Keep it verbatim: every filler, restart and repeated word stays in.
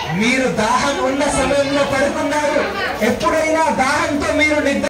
మీరు దాహం ఉన్న సమయంలో పడుకున్నారు. ఎప్పుడైనా దాహంతో మీరు నిద్ర